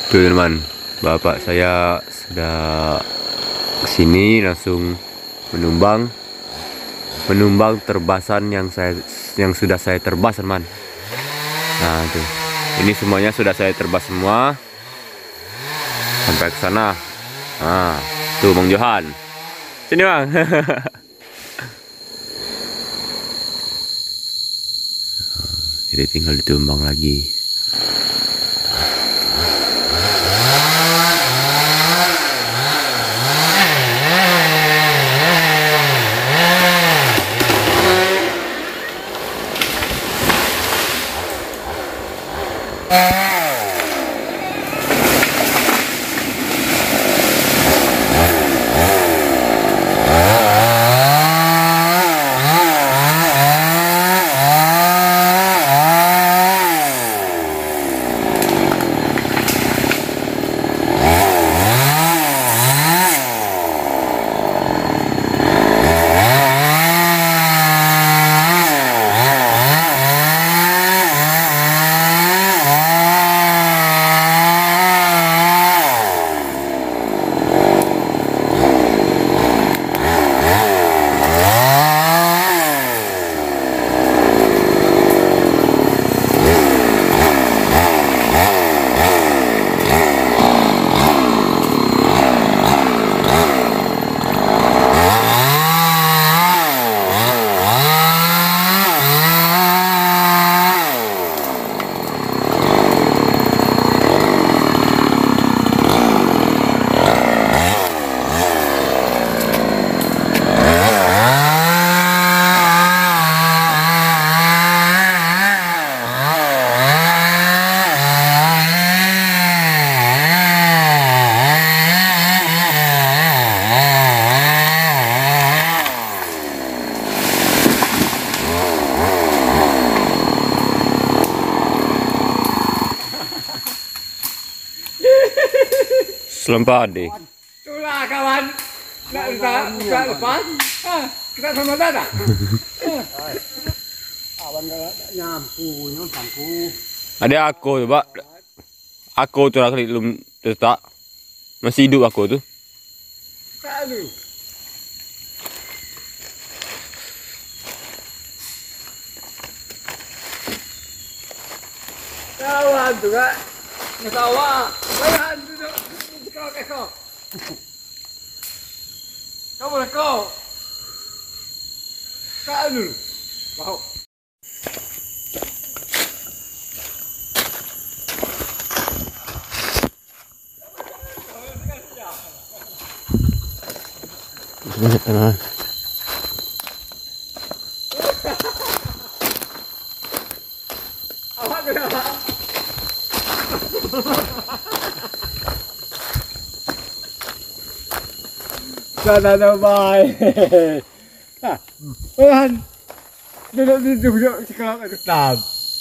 Tuh teman, bapak saya sudah kesini langsung menumbang terbasan yang sudah saya terbas teman. Nah tuh, ini semuanya sudah saya terbas semua sampai ke sana. Nah tuh Bang Johan, sini Bang. Jadi tinggal ditumbang lagi. Selempah deh. Itulah kawan. Nggak lepas. Kita sama tak? Awan nggak nyampu, nyampu. Ada aku tuh, Pak. Aku tuh kali belum tak. Masih hidup aku tuh. Tak ada. Kawan tu kak. Kawan. Kawan duduk. Kau. Kau boleh kau. Kau dulu. Mau. Banyak teman. Awak kenapa? Sana baik. Tuhan, duduk sekarang itu tam.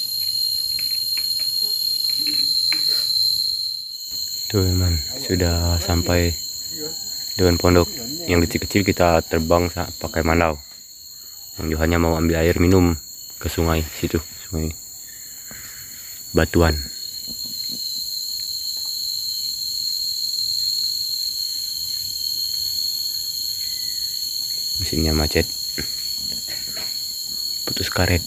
Tuh teman, sudah sampai dewan pondok. Yang kecil-kecil kita terbang pakai mandau. Yang Johannya mau ambil air minum ke sungai situ, sungai Batuan. Mesinnya macet, putus karet.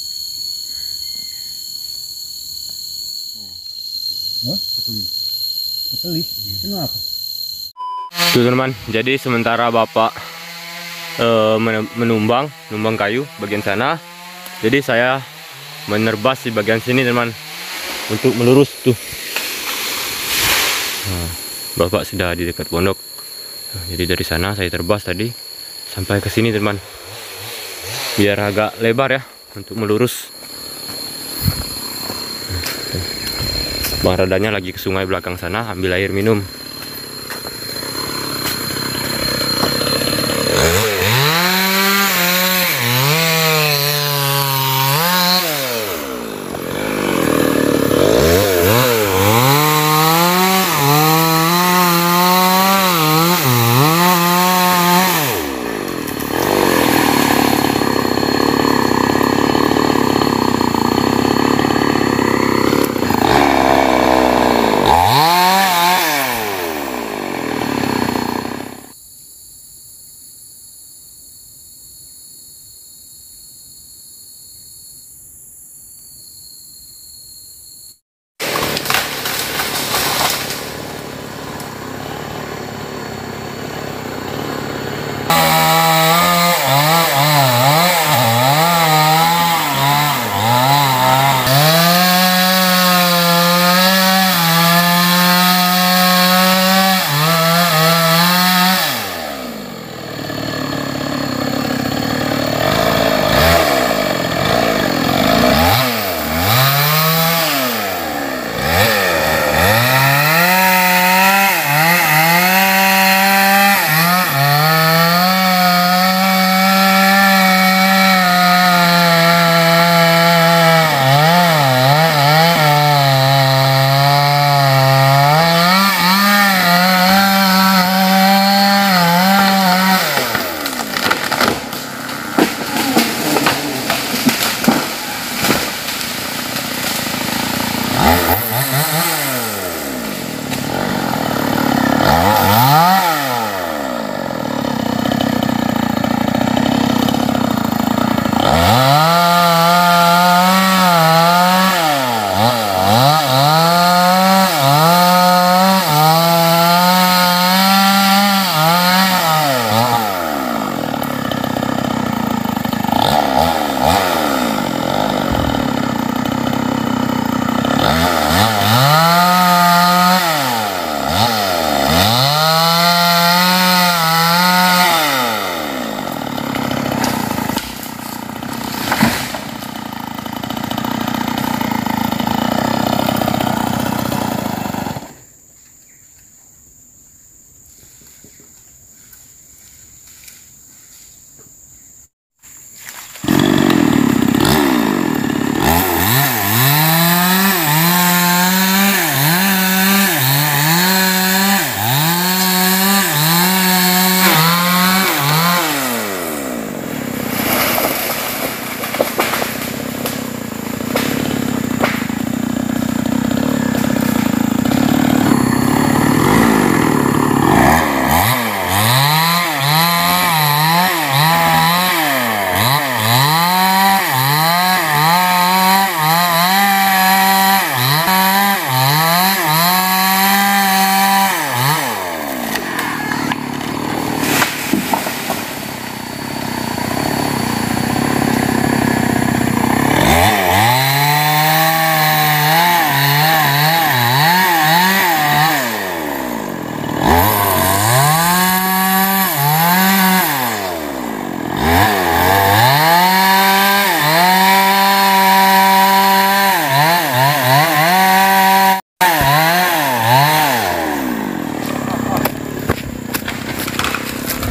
Kenapa? Tuh teman, jadi sementara bapak menumbang kayu bagian sana, jadi saya menerbas di bagian sini teman untuk melurus tuh. Nah, bapak sudah di dekat pondok. Nah, jadi dari sana saya terbas tadi sampai ke sini teman, biar agak lebar ya untuk melurus. Bang Radanya lagi ke sungai belakang sana ambil air minum.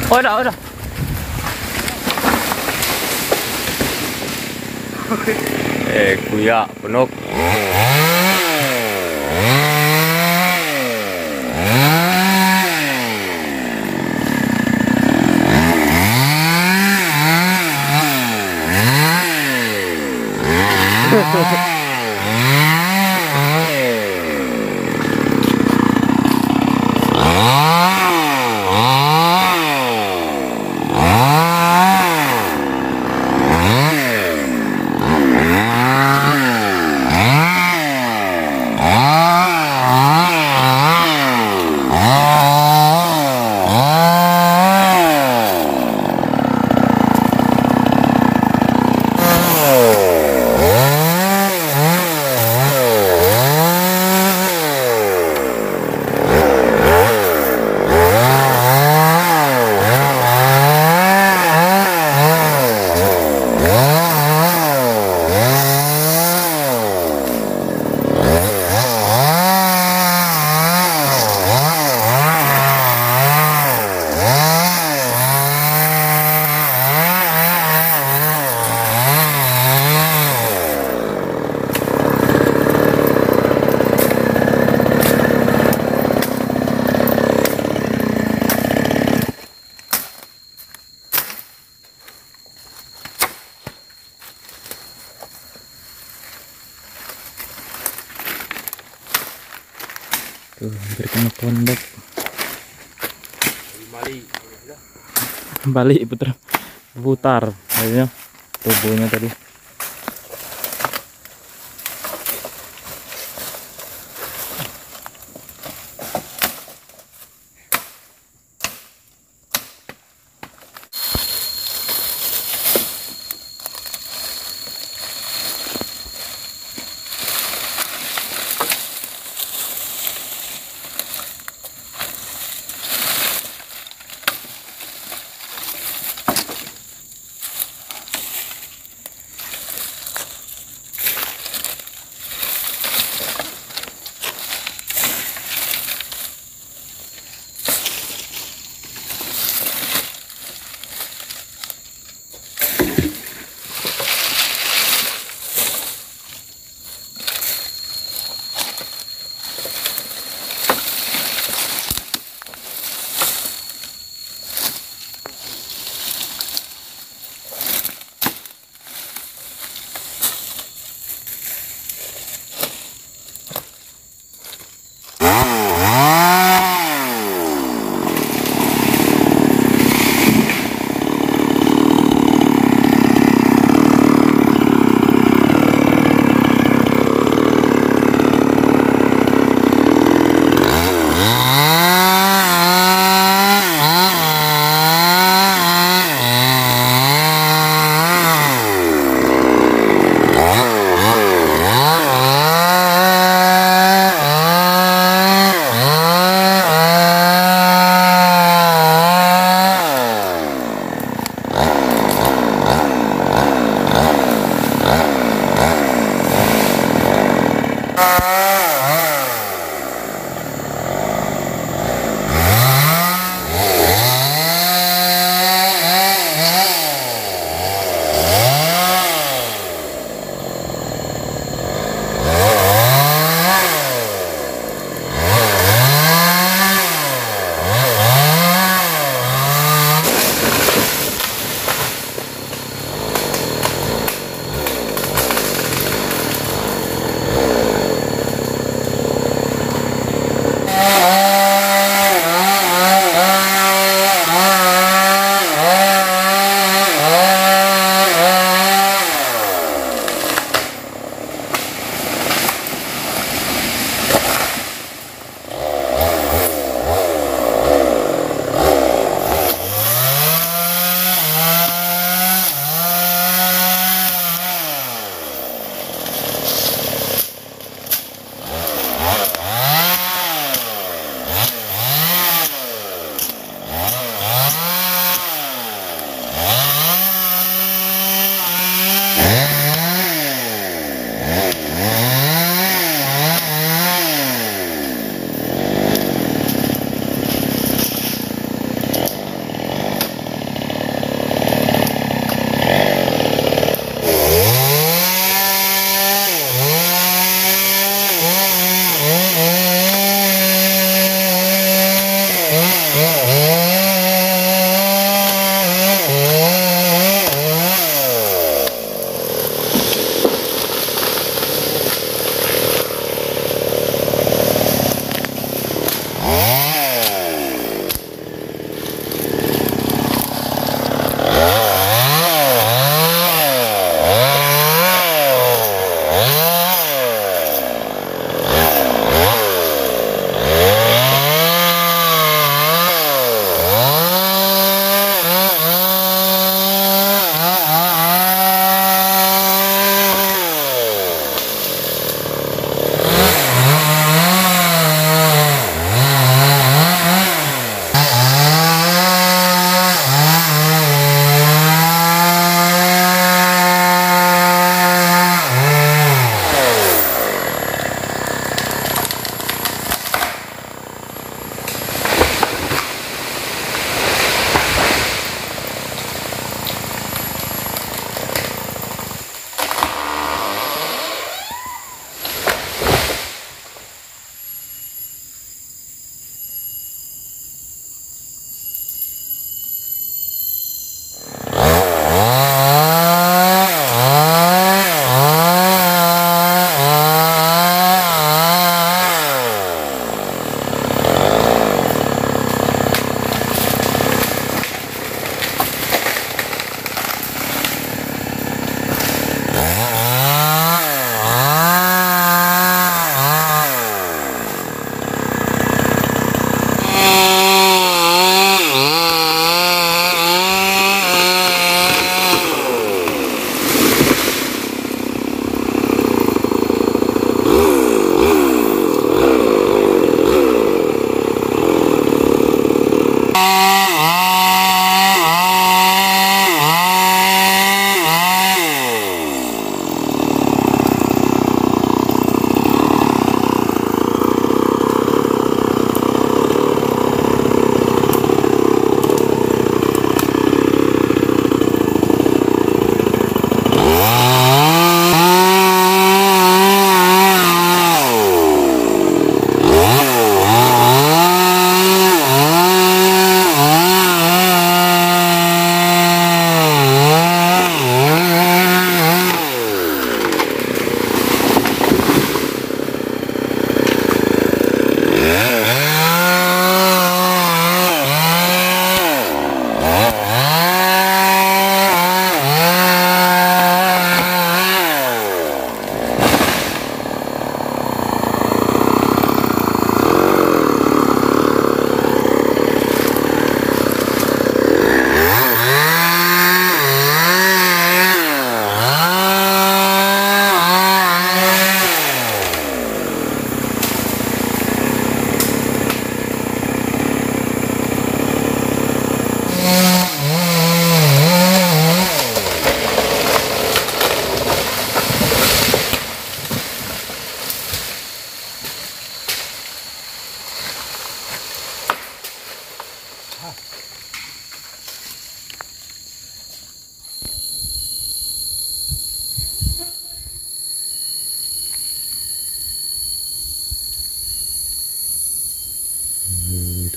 Oh, udah. Kuya penuk. Tuh, hampir kena pondok. Balik putar akhirnya tubuhnya tadi.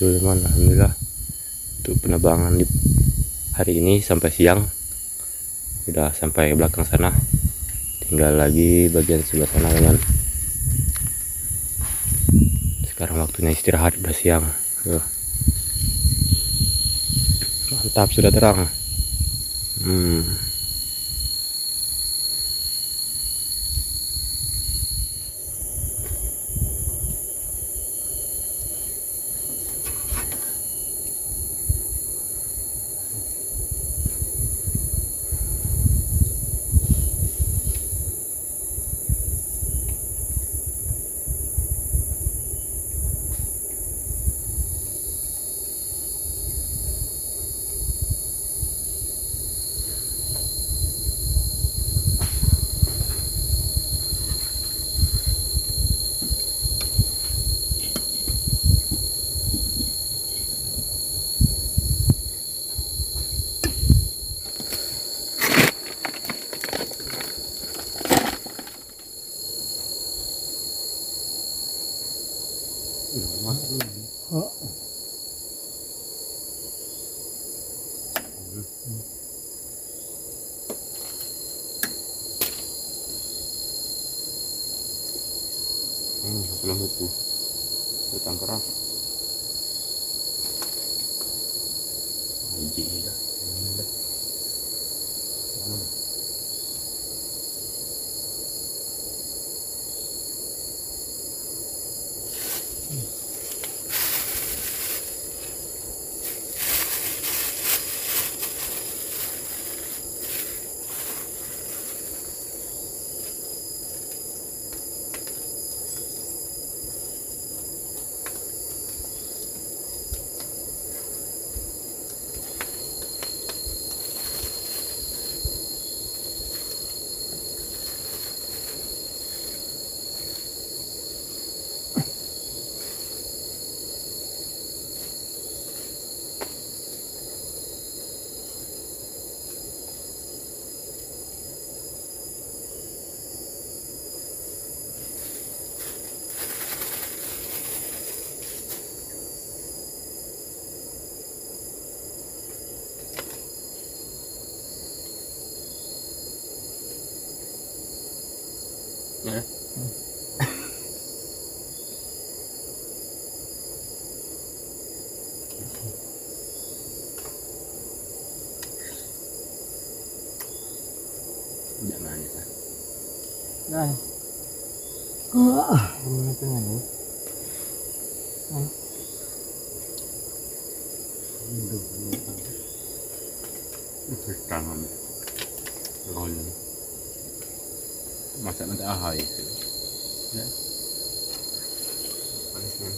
teman, alhamdulillah untuk penebangan di hari ini sampai siang udah sampai belakang sana, tinggal lagi bagian sebelah sana teman. Sekarang waktunya istirahat, udah siang. Mantap, sudah terang. Lembut tuh, datang keras. Biji ya. Ya. Jangan ya. Nah. Ini tengah nih. Tangan roll masak nanti ahai ya. Manis kan.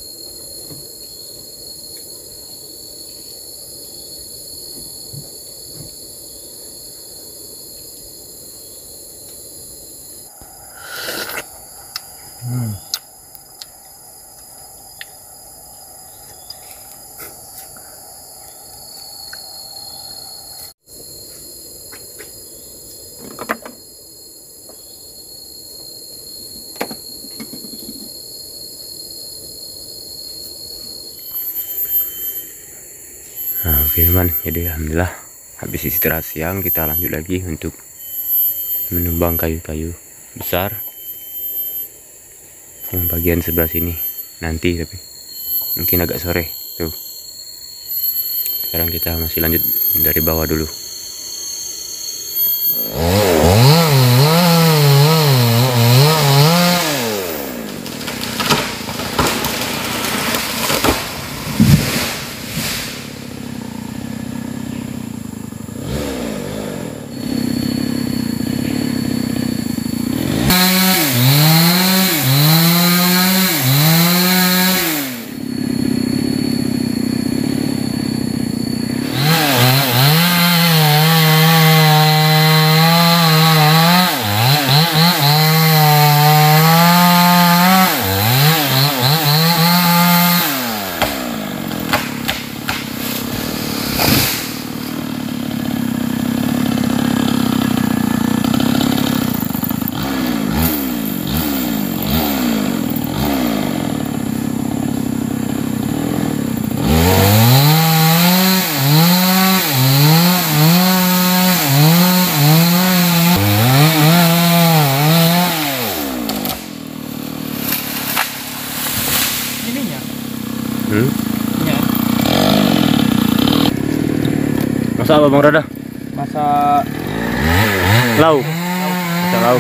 Nah, oke teman, jadi alhamdulillah habis istirahat siang kita lanjut lagi untuk menumbang kayu-kayu besar yang bagian sebelah sini nanti, tapi mungkin agak sore tuh. Sekarang kita masih lanjut dari bawah dulu. Masak apa Bang Rada? Masak Lauk. Masak lauk.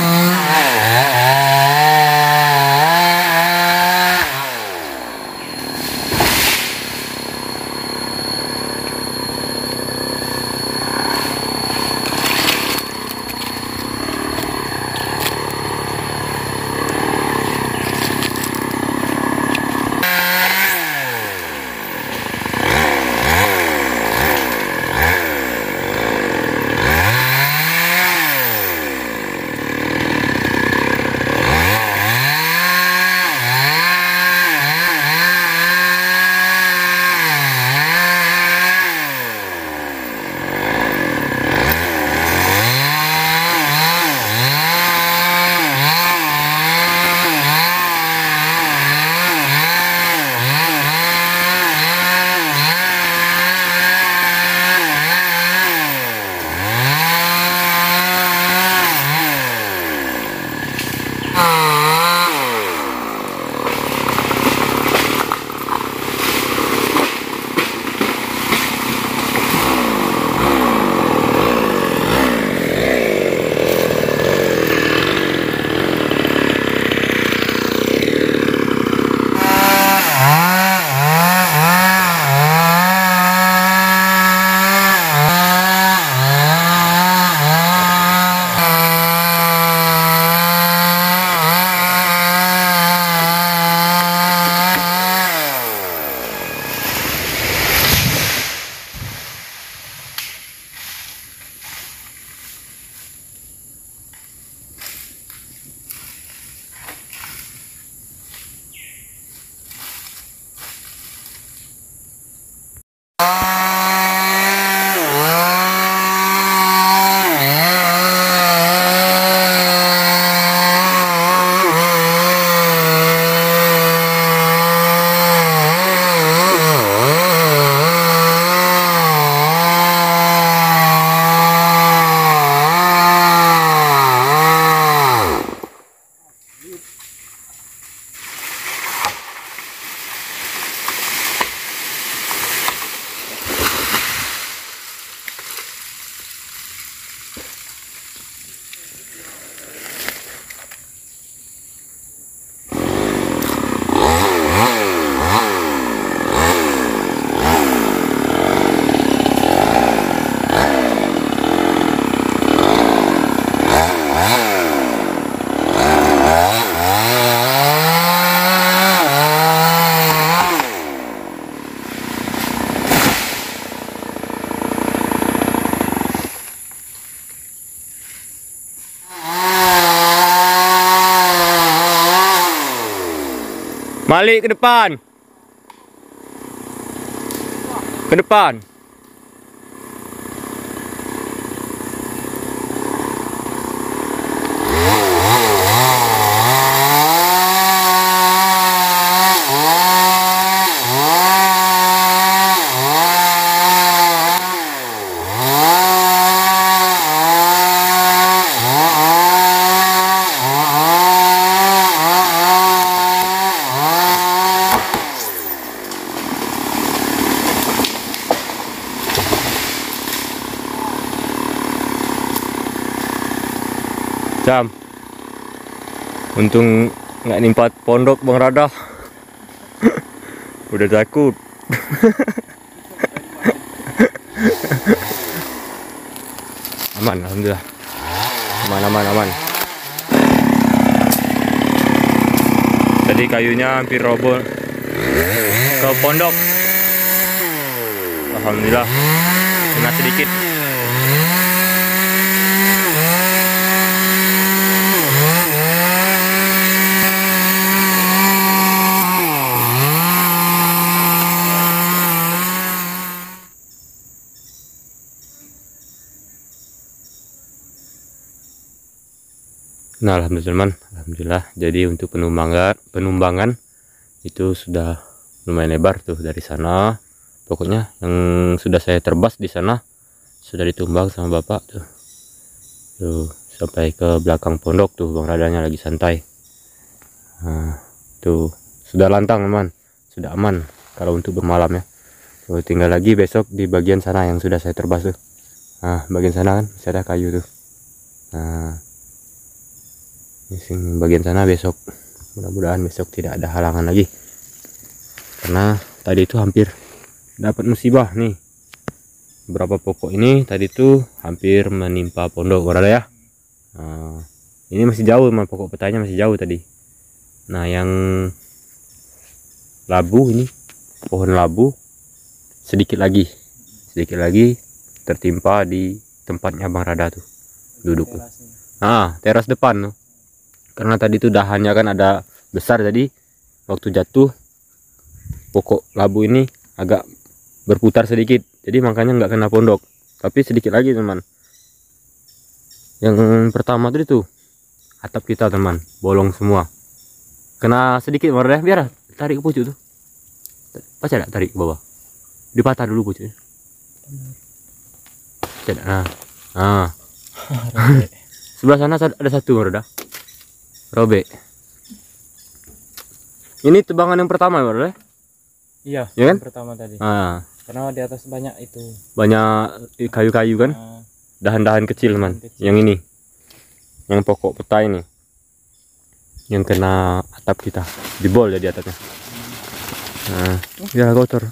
Balik ke depan. Ke depan. Jam. Untung nggak nimpat pondok Bang Rada. Udah takut. Aman, alhamdulillah. Aman. Tadi kayunya hampir roboh ke pondok. Alhamdulillah. Kena sedikit. Nah, alhamdulillah. Jadi untuk penumbangan itu sudah lumayan lebar tuh dari sana. Pokoknya yang sudah saya terbas di sana sudah ditumbang sama bapak tuh. Tuh sampai ke belakang pondok tuh Bang Radanya lagi santai. Nah, tuh sudah lantang teman, sudah aman kalau untuk bermalam ya. Tuh, tinggal lagi besok di bagian sana yang sudah saya terbas tuh. Nah, bagian sana kan masih ada kayu tuh. Nah, ini bagian sana besok. Mudah-mudahan besok tidak ada halangan lagi. Karena tadi itu hampir dapat musibah nih. Beberapa pokok ini tadi tuh hampir menimpa pondok, berada ya. Nah, ini masih jauh, teman, pokok petanya masih jauh tadi. Nah, yang labu ini, pohon labu sedikit lagi tertimpa di tempatnya Bang Rada tuh duduk tuh. Nah, teras depan tuh. Karena tadi tuh dahannya kan ada besar, jadi waktu jatuh pokok labu ini agak berputar sedikit, jadi makanya nggak kena pondok, tapi sedikit lagi teman. Yang pertama tadi tuh atap kita teman bolong semua, kena sedikit Bang, biar tarik ke pucuk tuh, baca tak tarik ke bawah, dipatah dulu pucuknya. Nah. Sebelah sana ada satu Bang, robek. Ini tebangan yang pertama Bang. Iya, Ya kan? yang pertama tadi. Nah, Karena di atas banyak itu. banyak kayu-kayu kan, Nah, dahan-dahan kecil teman. kecil. Yang ini, yang pokok petai ini, yang kena atap kita, jebol ya di atasnya. Nah, ya kotor.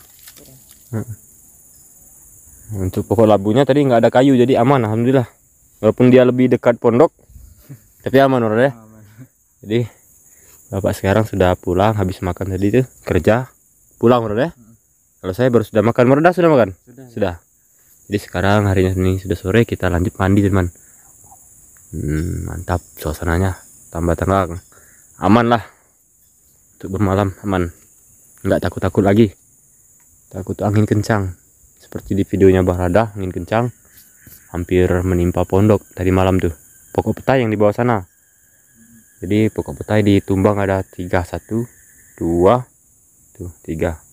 Untuk pokok labunya tadi nggak ada kayu, jadi aman alhamdulillah. Walaupun dia lebih dekat pondok, tapi aman ya. Jadi bapak sekarang sudah pulang habis makan tadi tuh, kerja pulang ya. Kalau saya baru sudah makan, Merda sudah makan? Sudah. Jadi sekarang harinya ini sudah sore, kita lanjut mandi teman. Mantap suasananya, tambah tenang, aman lah untuk bermalam, aman, nggak takut-takut lagi. Takut angin kencang seperti di videonya Bang Rada, angin kencang hampir menimpa pondok tadi malam tuh, pokok petai yang di bawah sana. Jadi pokok petai ditumbang ada 3, 1, 2 tuh 3.